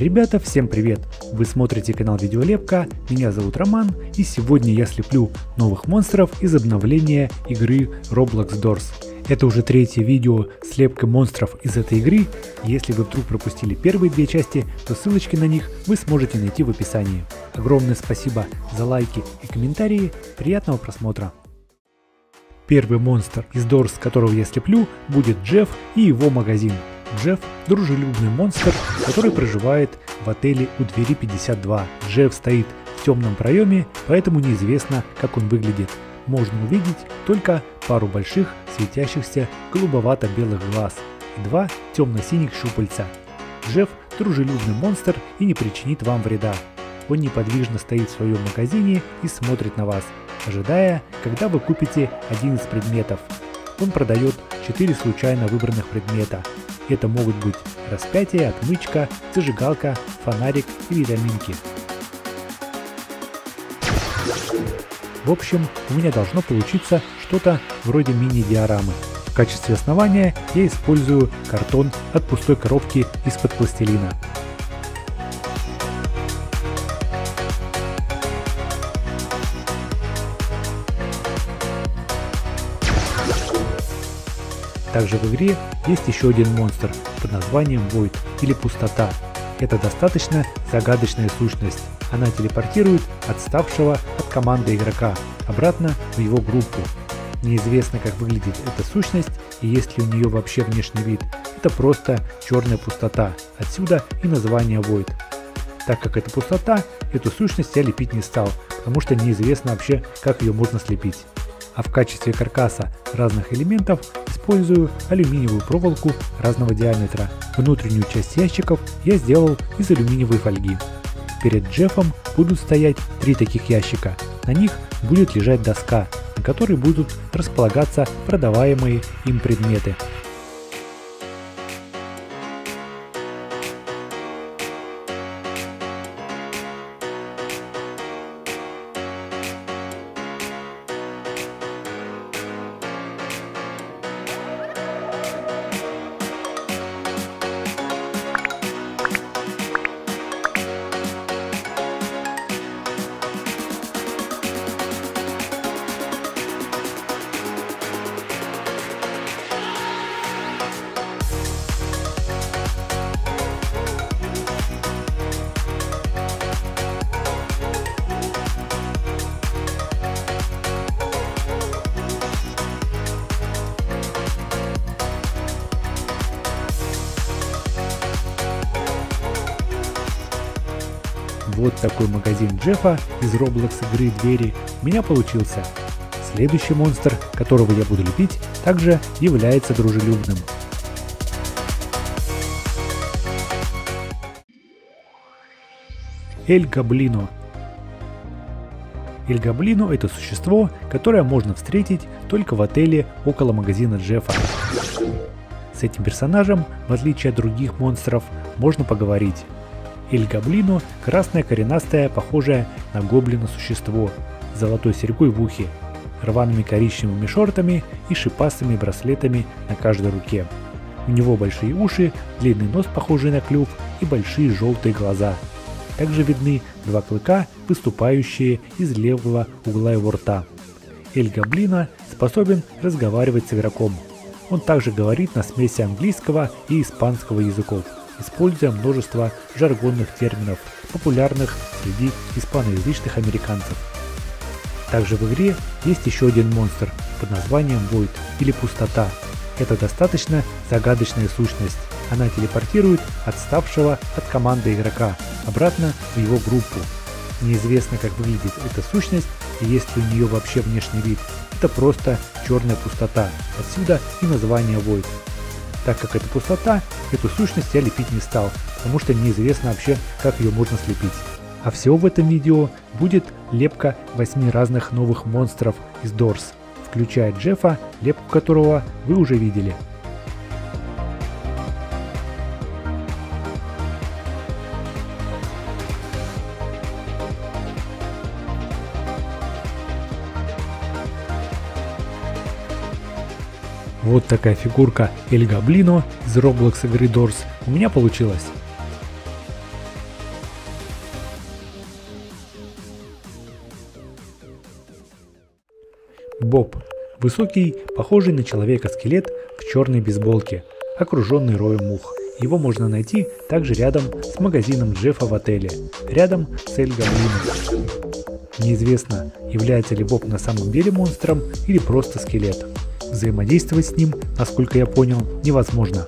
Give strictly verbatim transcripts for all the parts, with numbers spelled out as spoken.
Ребята, всем привет! Вы смотрите канал Видеолепка, меня зовут Роман, и сегодня я слеплю новых монстров из обновления игры Roblox Doors. Это уже третье видео с слепкой монстров из этой игры. Если вы вдруг пропустили первые две части, то ссылочки на них вы сможете найти в описании. Огромное спасибо за лайки и комментарии, приятного просмотра! Первый монстр из Doors, которого я слеплю, будет Джефф и его магазин. Джефф – дружелюбный монстр, который проживает в отеле у двери пятьдесят два. Джефф стоит в темном проеме, поэтому неизвестно, как он выглядит. Можно увидеть только пару больших светящихся голубовато-белых глаз и два темно-синих щупальца. Джефф – дружелюбный монстр и не причинит вам вреда. Он неподвижно стоит в своем магазине и смотрит на вас, ожидая, когда вы купите один из предметов. Он продает четыре случайно выбранных предмета. Это могут быть распятие, отмычка, зажигалка, фонарик и витаминки. В общем, у меня должно получиться что-то вроде мини-диорамы. В качестве основания я использую картон от пустой коробки из-под пластилина. Также в игре есть еще один монстр под названием Void или Пустота. Это достаточно загадочная сущность. Она телепортирует отставшего от команды игрока обратно в его группу. Неизвестно, как выглядит эта сущность и есть ли у нее вообще внешний вид. Это просто черная пустота. Отсюда и название Void. Так как это пустота, эту сущность я лепить не стал, потому что неизвестно вообще, как ее можно слепить. А в качестве каркаса разных элементов использую алюминиевую проволоку разного диаметра. Внутреннюю часть ящиков я сделал из алюминиевой фольги. Перед Джеффом будут стоять три таких ящика. На них будет лежать доска, на которой будут располагаться продаваемые им предметы. Вот такой магазин Джеффа из Roblox игры Двери у меня получился. Следующий монстр, которого я буду лепить, также является дружелюбным. Эль Гоблино. Эль Гоблино – это существо, которое можно встретить только в отеле около магазина Джеффа. С этим персонажем, в отличие от других монстров, можно поговорить. Эль Гоблино – красное коренастое, похожее на гоблина существо, с золотой серьгой в ухе, рваными коричневыми шортами и шипастыми браслетами на каждой руке. У него большие уши, длинный нос, похожий на клюв, и большие желтые глаза. Также видны два клыка, выступающие из левого угла его рта. Эль Гоблино способен разговаривать с игроком. Он также говорит на смеси английского и испанского языков, используя множество жаргонных терминов, популярных среди испаноязычных американцев. Также в игре есть еще один монстр под названием Void или Пустота. Это достаточно загадочная сущность. Она телепортирует отставшего от команды игрока обратно в его группу. Неизвестно, как выглядит эта сущность и есть ли у нее вообще внешний вид. Это просто черная пустота. Отсюда и название Void. Так как это пустота, эту сущность я лепить не стал, потому что неизвестно вообще, как ее можно слепить. А всего в этом видео будет лепка восьми разных новых монстров из Doors, включая Джеффа, лепку которого вы уже видели. Вот такая фигурка Эль Гоблино из Roblox игры Doors у меня получилась. Боб. Высокий, похожий на человека скелет в черной бейсболке, окруженный роем мух. Его можно найти также рядом с магазином Джеффа в отеле, рядом с Эль Гоблином. Неизвестно, является ли Боб на самом деле монстром или просто скелетом. Взаимодействовать с ним, насколько я понял, невозможно.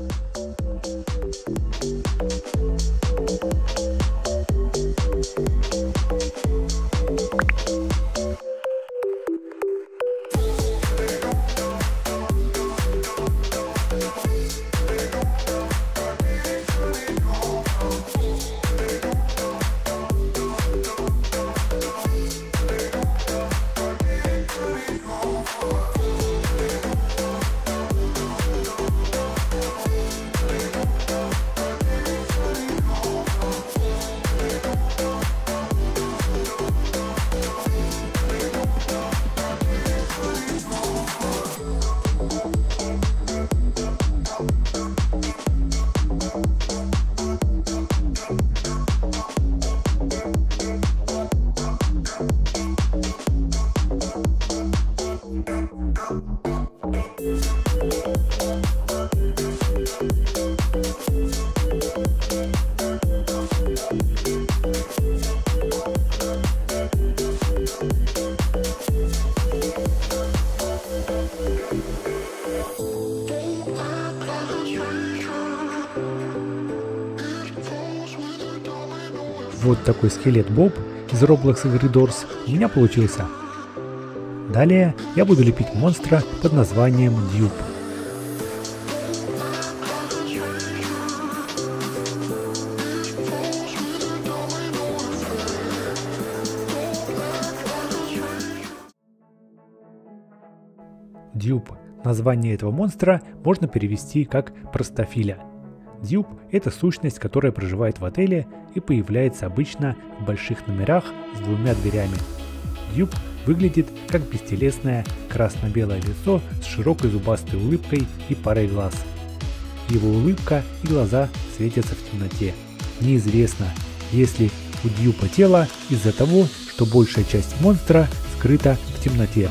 Вот такой скелет Боб из Roblox игры Doors у меня получился. Далее я буду лепить монстра под названием Дьюб. Дьюб. Название этого монстра можно перевести как простофиля. Дьюб – это сущность, которая проживает в отеле и появляется обычно в больших номерах с двумя дверями. Дьюб выглядит как бестелесное красно-белое лицо с широкой зубастой улыбкой и парой глаз. Его улыбка и глаза светятся в темноте. Неизвестно, есть ли у Дьюба тело из-за того, что большая часть монстра скрыта в темноте.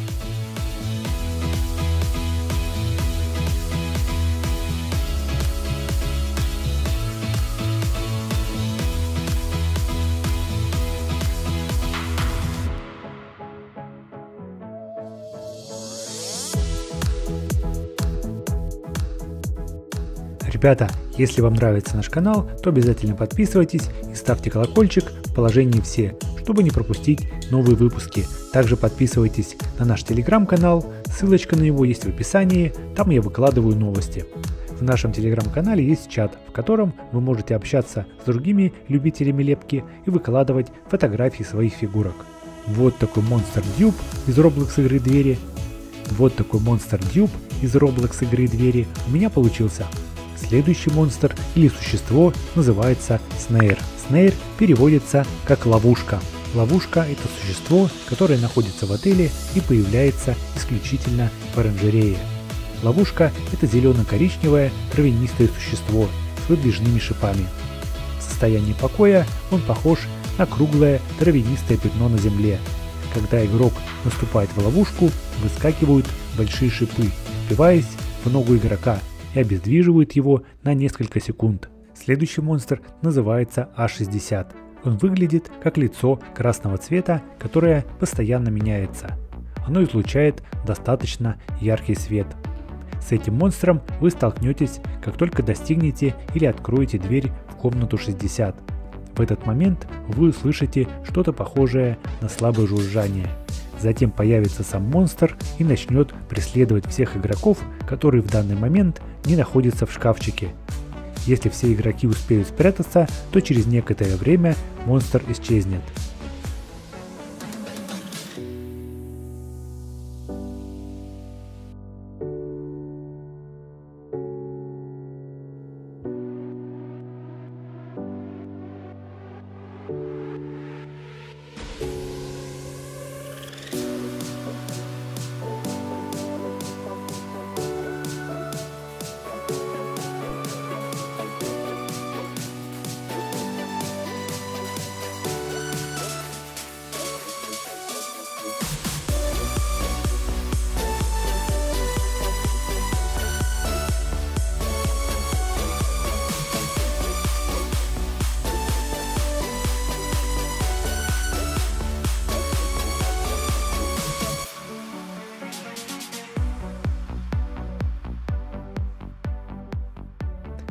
Ребята, если вам нравится наш канал, то обязательно подписывайтесь и ставьте колокольчик в положении «Все», чтобы не пропустить новые выпуски. Также подписывайтесь на наш телеграм-канал, ссылочка на него есть в описании, там я выкладываю новости. В нашем телеграм-канале есть чат, в котором вы можете общаться с другими любителями лепки и выкладывать фотографии своих фигурок. Вот такой монстр Дьюб из Roblox игры Двери. Вот такой монстр Дьюб из Roblox игры Двери у меня получился. Следующий монстр или существо называется Снейр. Снейр переводится как ловушка. Ловушка – это существо, которое находится в отеле и появляется исключительно в оранжерее. Ловушка – это зелено-коричневое травянистое существо с выдвижными шипами. В состоянии покоя он похож на круглое травянистое пятно на земле. Когда игрок наступает в ловушку, выскакивают большие шипы, впиваясь в ногу игрока, и обездвиживают его на несколько секунд. Следующий монстр называется А шестьдесят. Он выглядит как лицо красного цвета, которое постоянно меняется. Оно излучает достаточно яркий свет. С этим монстром вы столкнетесь, как только достигнете или откроете дверь в комнату шестьдесят. В этот момент вы услышите что-то похожее на слабое жужжание. Затем появится сам монстр и начнет преследовать всех игроков, которые в данный момент не находятся в шкафчике. Если все игроки успеют спрятаться, то через некоторое время монстр исчезнет.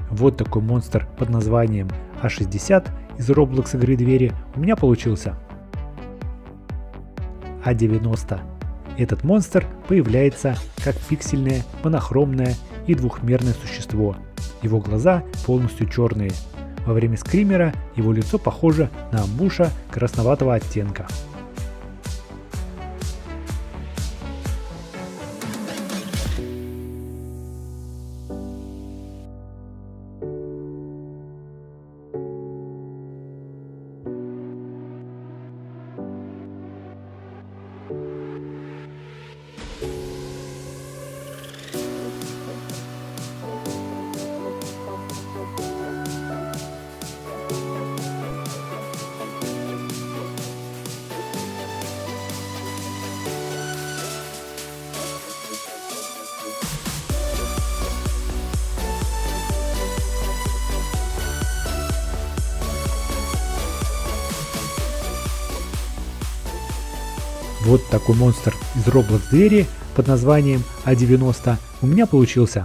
Вот такой монстр под названием а шестьдесят из Roblox игры двери у меня получился. а девяносто. Этот монстр появляется как пиксельное, монохромное и двухмерное существо. Его глаза полностью черные. Во время скримера его лицо похоже на амбуша красноватого оттенка. Вот такой монстр из Roblox двери под названием а девяносто у меня получился.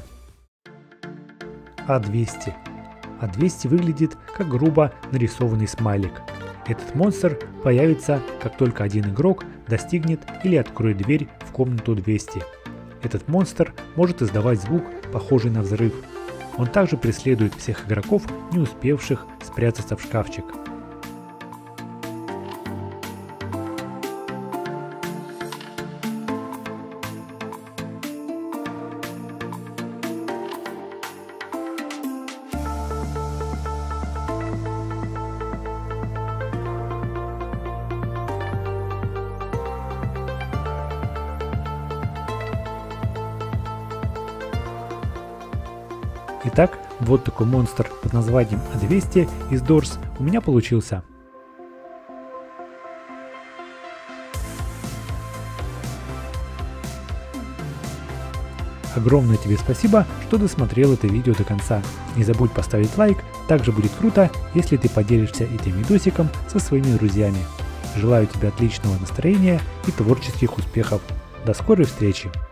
а двести. а двести выглядит как грубо нарисованный смайлик. Этот монстр появится, как только один игрок достигнет или откроет дверь в комнату двести. Этот монстр может издавать звук, похожий на взрыв. Он также преследует всех игроков, не успевших спрятаться в шкафчик. Итак, вот такой монстр под названием а двести из Doors у меня получился. Огромное тебе спасибо, что досмотрел это видео до конца. Не забудь поставить лайк, также будет круто, если ты поделишься этим видосиком со своими друзьями. Желаю тебе отличного настроения и творческих успехов. До скорой встречи!